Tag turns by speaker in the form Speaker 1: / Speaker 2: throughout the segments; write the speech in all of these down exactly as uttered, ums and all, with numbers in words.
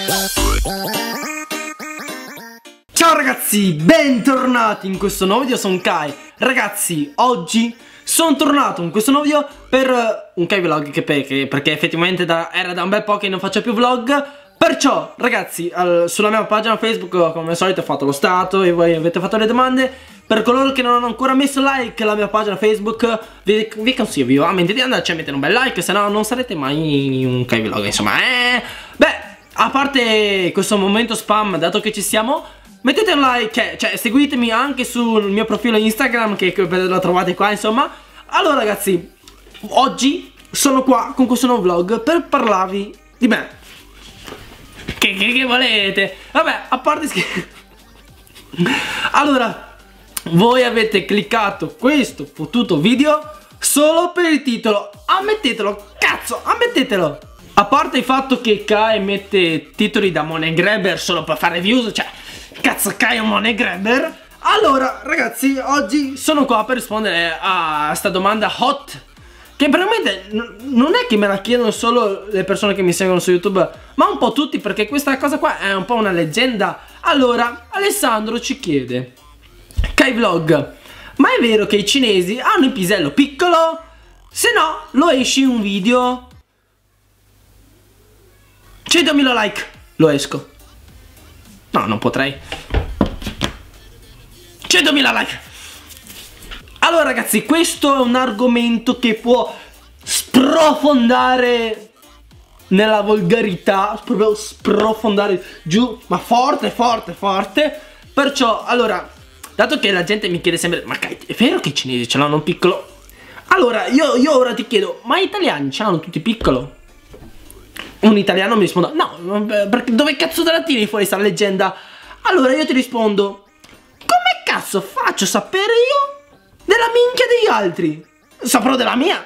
Speaker 1: Ciao ragazzi, bentornati in questo nuovo video, sono Kai. Ragazzi, oggi sono tornato in questo nuovo video per un Kai vlog che perché, perché effettivamente da, era da un bel po' che non faccio più vlog. Perciò ragazzi, al, sulla mia pagina Facebook come al solito ho fatto lo stato e voi avete fatto le domande. Per coloro che non hanno ancora messo like alla mia pagina Facebook, vi, vi consiglio vivamente di andarci a mettere un bel like, se no non sarete mai un Kai vlog, insomma. eh. Beh, a parte questo momento spam, dato che ci siamo, mettete un like, cioè seguitemi anche sul mio profilo Instagram che lo trovate qua, insomma. Allora ragazzi, oggi sono qua con questo nuovo vlog per parlarvi di me. Che, che, che volete? Vabbè, a parte scherzi. Allora, voi avete cliccato questo fottuto video solo per il titolo. Ammettetelo, cazzo, ammettetelo. A parte il fatto che Kai mette titoli da money grabber solo per fare views, cioè, cazzo, Kai è un money grabber. Allora, ragazzi, oggi sono qua per rispondere a sta domanda hot, che veramente non è che me la chiedono solo le persone che mi seguono su YouTube, ma un po' tutti, perché questa cosa qua è un po' una leggenda. Allora, Alessandro ci chiede: Kai Vlog, ma è vero che i cinesi hanno il pisello piccolo? Se no, lo esci un video. centomila like, lo esco. No, non potrei. centomila like. Allora ragazzi, questo è un argomento che può sprofondare nella volgarità, proprio sprofondare giù, ma forte, forte, forte. Perciò, allora, dato che la gente mi chiede sempre: ma Kai, è vero che i cinesi ce l'hanno piccolo? Allora, io, io ora ti chiedo: ma gli italiani ce l'hanno tutti piccolo? Un italiano mi risponde: no, perché dove cazzo te la tiri fuori sta leggenda? Allora io ti rispondo: come cazzo faccio a sapere io della minchia degli altri? Saprò della mia.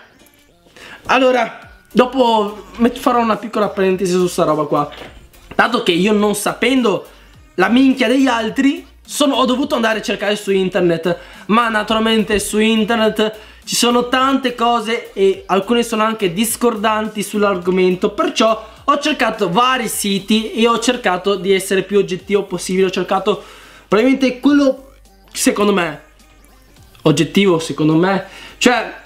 Speaker 1: Allora, dopo farò una piccola parentesi su sta roba qua. Dato che io, non sapendo la minchia degli altri, sono, ho dovuto andare a cercare su internet. Ma naturalmente su internet ci sono tante cose e alcune sono anche discordanti sull'argomento. Perciò ho cercato vari siti e ho cercato di essere più oggettivo possibile. Ho cercato probabilmente quello, secondo me, oggettivo, secondo me. Cioè,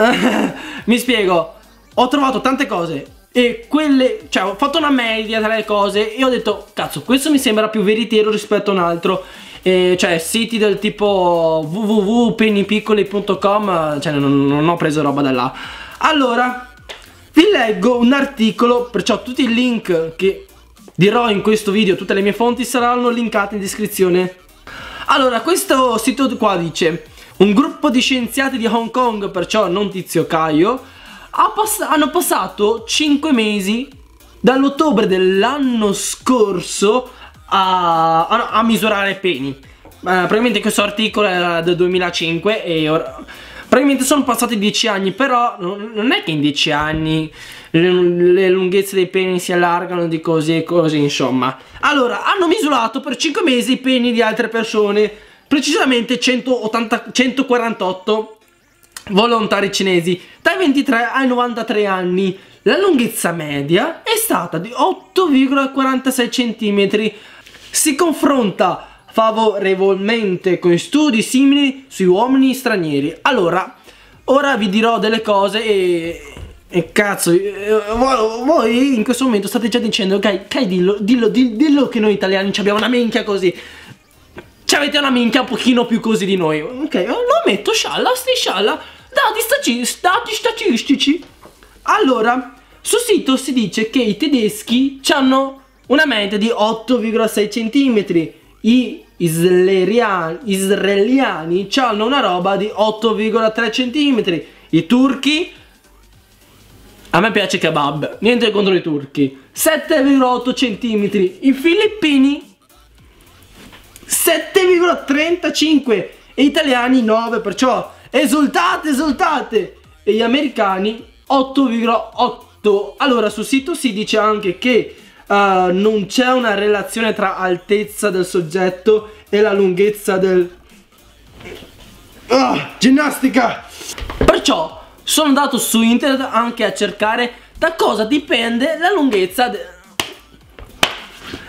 Speaker 1: mi spiego. Ho trovato tante cose e quelle, cioè ho fatto una media tra le cose e ho detto: cazzo, questo mi sembra più veritiero rispetto a un altro. E, cioè siti del tipo w w w punto pennipiccoli punto com, cioè non, non ho preso roba da là. Allora vi leggo un articolo, perciò tutti i link che dirò in questo video, tutte le mie fonti saranno linkate in descrizione. Allora, questo sito qua dice: un gruppo di scienziati di Hong Kong, perciò non Tizio Caio, ha pass- hanno passato cinque mesi dall'ottobre dell'anno scorso A, a, a misurare peni. uh, Probabilmente questo articolo era del duemilacinque e ora probabilmente sono passati dieci anni. Però non, non è che in dieci anni le, le lunghezze dei peni si allargano di così e così, insomma. Allora, hanno misurato per cinque mesi i peni di altre persone, precisamente centottanta, centoquarantotto volontari cinesi dai ventitré ai novantatré anni. La lunghezza media è stata di otto virgola quarantasei centimetri. Si confronta favorevolmente con studi simili sui uomini stranieri. Allora, ora vi dirò delle cose e, e cazzo, eh, voi, voi in questo momento state già dicendo: Kai, Kai dillo, dillo, dillo, dillo che noi italiani abbiamo una minchia così. Ci avete una minchia un pochino più così di noi. Ok, lo metto, scialla, sti scialla, dati, dati statistici. Allora, sul sito si dice che i tedeschi hanno una media di otto virgola sei centimetri. I israeliani, israeliani hanno una roba di otto virgola tre centimetri. I turchi, a me piace kebab, niente contro i turchi, sette virgola otto centimetri. I filippini sette virgola trentacinque e gli italiani nove, perciò esultate, esultate. E gli americani otto virgola otto. Allora, sul sito si dice anche che Uh, non c'è una relazione tra altezza del soggetto e la lunghezza del... Uh, ginnastica! Perciò sono andato su internet anche a cercare da cosa dipende la lunghezza de...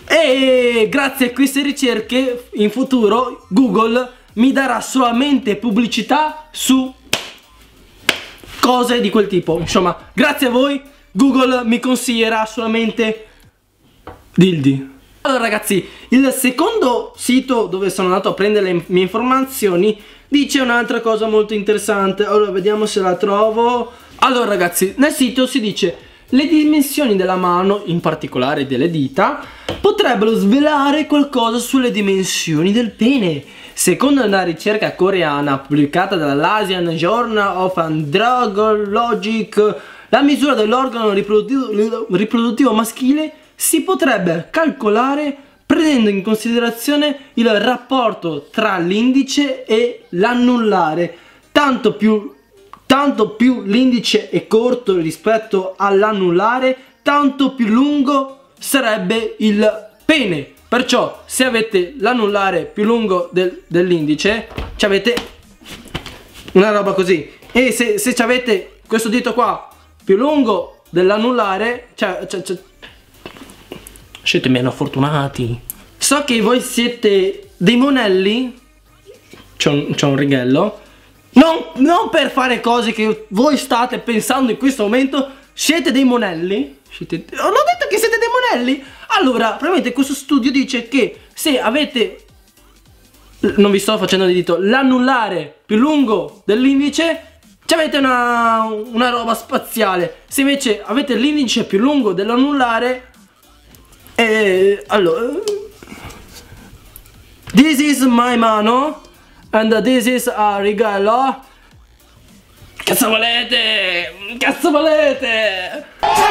Speaker 1: E grazie a queste ricerche in futuro Google mi darà solamente pubblicità su cose di quel tipo. Insomma, grazie a voi Google mi consiglierà solamente dildi. Allora ragazzi, il secondo sito dove sono andato a prendere le mie informazioni dice un'altra cosa molto interessante. Allora vediamo se la trovo. Allora ragazzi, nel sito si dice: le dimensioni della mano, in particolare delle dita, potrebbero svelare qualcosa sulle dimensioni del pene. Secondo una ricerca coreana pubblicata dall'Asian Journal of Andrology, la misura dell'organo riproduttivo, riproduttivo maschile si potrebbe calcolare prendendo in considerazione il rapporto tra l'indice e l'annullare. Tanto più, tanto più l'indice è corto rispetto all'annullare, tanto più lungo sarebbe il pene. Perciò se avete l'annullare più lungo del, dell'indice, avete una roba così. E se, se avete questo dito qua più lungo dell'annullare, cioè, cioè, cioè, siete meno fortunati. So che voi siete dei monelli. C'è un, c'è un righello. Non, non per fare cose che voi state pensando in questo momento. Siete dei monelli. Siete, ho detto che siete dei monelli. Allora, probabilmente questo studio dice che se avete, non vi sto facendo di dito, l'annullare più lungo dell'indice, avete una, una roba spaziale. Se invece avete l'indice più lungo dell'annullare, eh, allora, this is my mano and this is a regalo. Cazzo volete? Cazzo volete?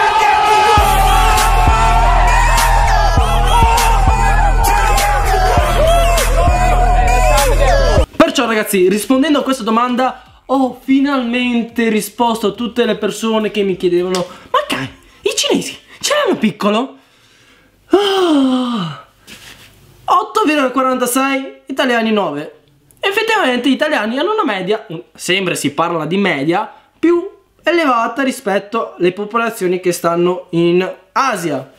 Speaker 1: Perciò ragazzi, rispondendo a questa domanda, ho finalmente risposto a tutte le persone che mi chiedevano: ma Kai, i cinesi ce l'hanno piccolo? Oh, otto virgola quarantasei, italiani nove. Effettivamente gli italiani hanno una media, sempre si parla di media, più elevata rispetto alle popolazioni che stanno in Asia.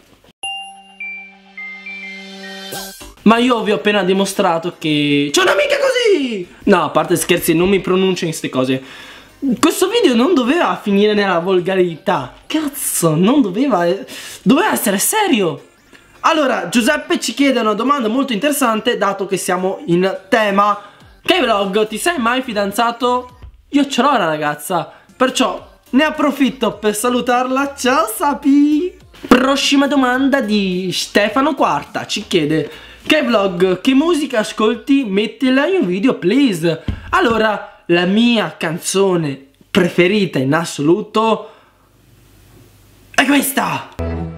Speaker 1: Ma io vi ho appena dimostrato che c'è un'amica così! No, a parte scherzi, non mi pronuncio in queste cose. Questo video non doveva finire nella volgarità. Cazzo, non doveva... doveva essere serio. Allora, Giuseppe ci chiede una domanda molto interessante, dato che siamo in tema. K-Vlog, ti sei mai fidanzato? Io ce l'ho una ragazza, perciò ne approfitto per salutarla. Ciao Sapi! Prossima domanda di Stefano Quarta, ci chiede: K-Vlog, che musica ascolti? Mettila in un video please. Allora, la mia canzone preferita in assoluto è questa.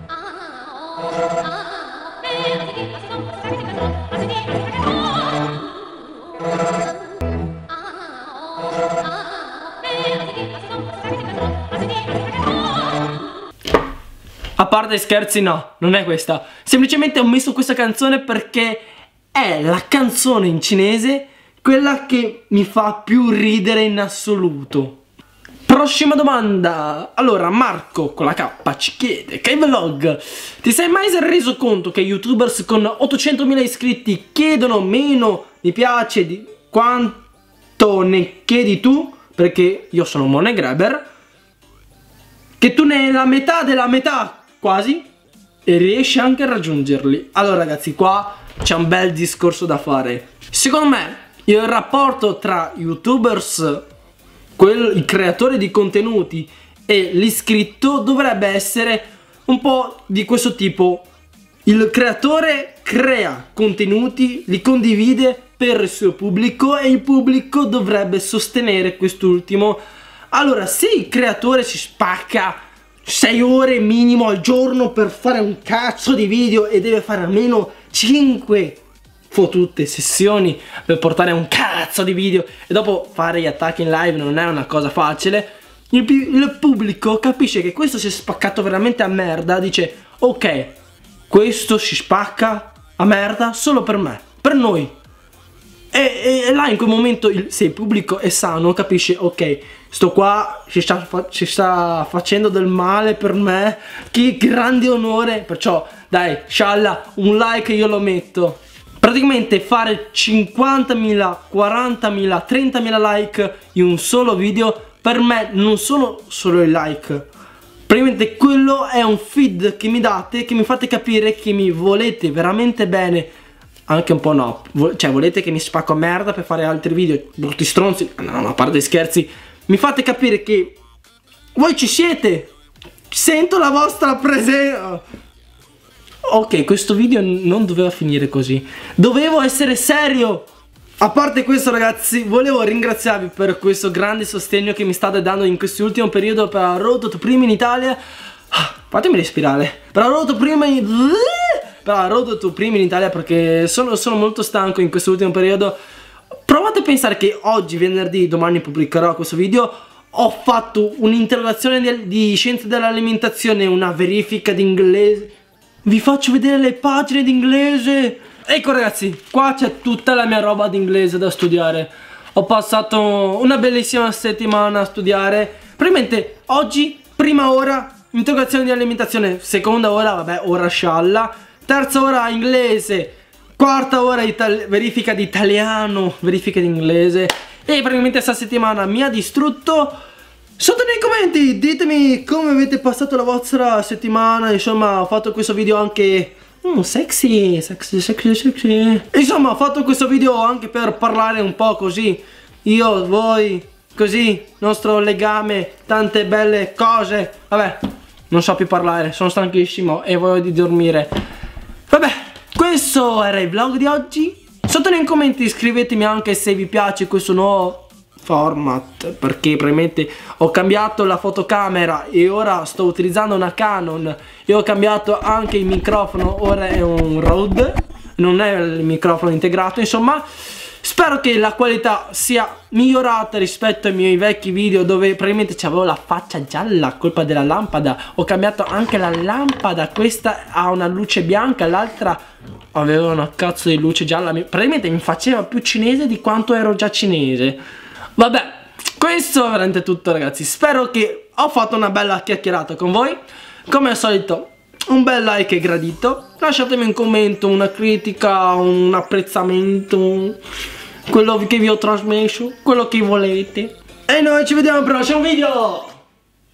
Speaker 1: A parte scherzi, no, non è questa. Semplicemente ho messo questa canzone perché è la canzone in cinese quella che mi fa più ridere in assoluto. Prossima domanda. Allora, Marco con la K ci chiede: K-Vlog, ti sei mai reso conto che youtubers con ottocentomila iscritti chiedono meno mi piace di quanto ne chiedi tu? Perché io sono un money grabber. Che tu ne hai la metà della metà quasi, e riesci anche a raggiungerli. Allora ragazzi, qua c'è un bel discorso da fare. Secondo me il rapporto tra youtubers, quel, il creatore di contenuti, e l'iscritto dovrebbe essere un po' di questo tipo. Il creatore crea contenuti, li condivide per il suo pubblico e il pubblico dovrebbe sostenere quest'ultimo. Allora, se il creatore si spacca sei ore minimo al giorno per fare un cazzo di video e deve fare almeno cinque fottute sessioni per portare un cazzo di video e dopo fare gli attacchi in live non è una cosa facile, il, il pubblico capisce che questo si è spaccato veramente a merda, dice ok, questo si spacca a merda solo per me, per noi. E, e là in quel momento il, se il pubblico è sano capisce ok, sto qua ci sta, fa, ci sta facendo del male per me, che grande onore, perciò dai, scialla, un like io lo metto. Praticamente fare cinquantamila, quarantamila, trentamila like in un solo video, per me non sono solo i like. Praticamente quello è un feed che mi date, che mi fate capire che mi volete veramente bene. Anche un po' no, cioè volete che mi spacco a merda per fare altri video, brutti stronzi, no, no, a parte scherzi. Mi fate capire che voi ci siete. Sento la vostra presenza. Ok, questo video non doveva finire così. Dovevo essere serio. A parte questo, ragazzi, volevo ringraziarvi per questo grande sostegno che mi state dando in quest'ultimo periodo per la Road to Prima in Italia. Fatemi respirare. Per la Road to Prima in... per la Road to Prima in Italia, perché sono, sono molto stanco in quest'ultimo periodo. Provate a pensare che oggi, venerdì, domani pubblicherò questo video. Ho fatto un'interrogazione di, di scienze dell'alimentazione, una verifica di inglese. Vi faccio vedere le pagine di inglese. Ecco ragazzi, qua c'è tutta la mia roba di inglese da studiare. Ho passato una bellissima settimana a studiare. Probabilmente oggi, prima ora, interrogazione di alimentazione. Seconda ora, vabbè, ora scialla. Terza ora inglese. Quarta ora verifica di italiano, verifica di inglese. E praticamente questa settimana mi ha distrutto. Sotto nei commenti ditemi come avete passato la vostra settimana. Insomma, ho fatto questo video anche mm, sexy, sexy, sexy, sexy. Insomma, ho fatto questo video anche per parlare un po' così. Io, voi, così, nostro legame, tante belle cose. Vabbè, non so più parlare, sono stanchissimo e voglio di dormire. Vabbè, questo era il vlog di oggi. Sotto nei commenti scrivetemi anche se vi piace questo nuovo format, perché probabilmente ho cambiato la fotocamera e ora sto utilizzando una Canon e ho cambiato anche il microfono, ora è un Rode, non è il microfono integrato. Insomma, spero che la qualità sia migliorata rispetto ai miei vecchi video dove probabilmente c'avevo la faccia gialla a colpa della lampada. Ho cambiato anche la lampada, questa ha una luce bianca, l'altra aveva una cazzo di luce gialla. Praticamente mi faceva più cinese di quanto ero già cinese. Vabbè, questo è veramente tutto ragazzi. Spero che ho fatto una bella chiacchierata con voi. Come al solito, un bel like è gradito. Lasciatemi un commento, una critica, un apprezzamento, quello che vi ho trasmesso, quello che volete. E noi ci vediamo al prossimo video.